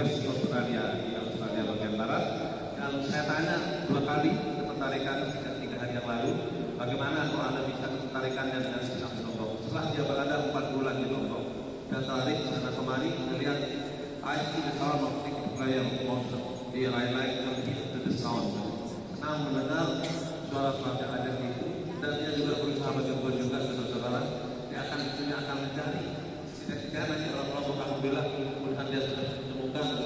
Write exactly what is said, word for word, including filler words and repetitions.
Perth, Australia, di Australia bagian barat. Dan saya tanya dua kali ketertarikan sejak tiga hari yang lalu, bagaimana kalau Anda bisa ketertarikannya dengan Islam di Lombok? Setelah dia berada empat bulan di Lombok, dan tarik sana kemari, melihat I see the sound of the player monster. Dia I like to hear the sound. Senang mendengar suara-suara yang ada di itu, dan dia juga berusaha berjumpa juga saudara-saudara. Dia akan dia akan mencari. Tidak nanti orang-orang kamu bilang, kemudian dia sudah ditemukan